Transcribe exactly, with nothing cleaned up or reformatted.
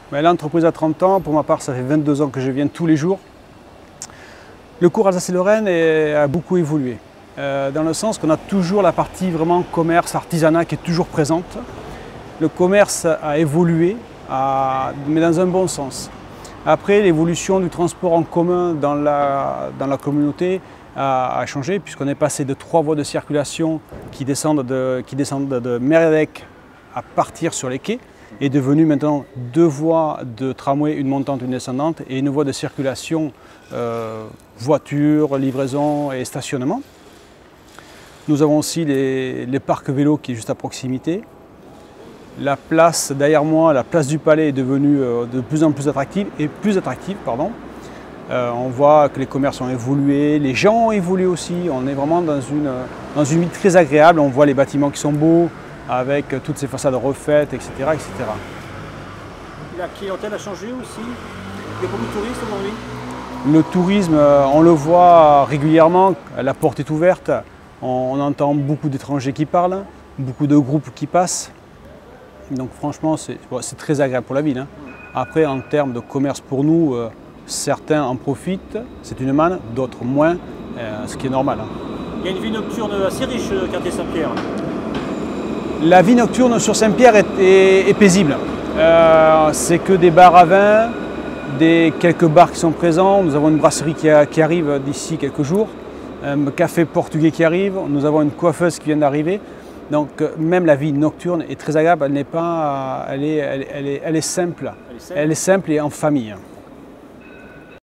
L'entreprise a trente ans, pour ma part ça fait vingt-deux ans que je viens tous les jours. Le cours Alsace-Lorraine a beaucoup évolué, euh, dans le sens qu'on a toujours la partie vraiment commerce, artisanat qui est toujours présente. Le commerce a évolué, à, mais dans un bon sens. Après, l'évolution du transport en commun dans la, dans la communauté a, a changé, puisqu'on est passé de trois voies de circulation qui descendent de, qui descendent de Mériadeck à partir sur les quais, est devenu maintenant deux voies de tramway, une montante, une descendante, et une voie de circulation euh, voiture, livraison et stationnement. Nous avons aussi les, les parcs vélos qui est juste à proximité. La place derrière moi, la place du Palais est devenue euh, de plus en plus attractive, et plus attractive, pardon. Euh, on voit que les commerces ont évolué, les gens ont évolué aussi, on est vraiment dans une, dans une ville très agréable, on voit les bâtiments qui sont beaux, avec toutes ces façades refaites, et cetera, et cetera. La clientèle a changé aussi. Il y a beaucoup de touristes aujourd'hui. Le tourisme, on le voit régulièrement, la porte est ouverte, on entend beaucoup d'étrangers qui parlent, beaucoup de groupes qui passent. Donc franchement, c'est bon, très agréable pour la ville, hein. Après, en termes de commerce pour nous, euh, certains en profitent, c'est une manne, d'autres moins, euh, ce qui est normal, hein. Il y a une vie nocturne assez riche, quartier Saint-Pierre. La vie nocturne sur Saint-Pierre est, est, est paisible. Euh, c'est que des bars à vin, des, quelques bars qui sont présents. Nous avons une brasserie qui, a, qui arrive d'ici quelques jours, un café portugais qui arrive, nous avons une coiffeuse qui vient d'arriver. Donc même la vie nocturne est très agréable, elle n'est pas, elle est, elle, elle est, elle est simple. Elle est simple, elle est simple et en famille.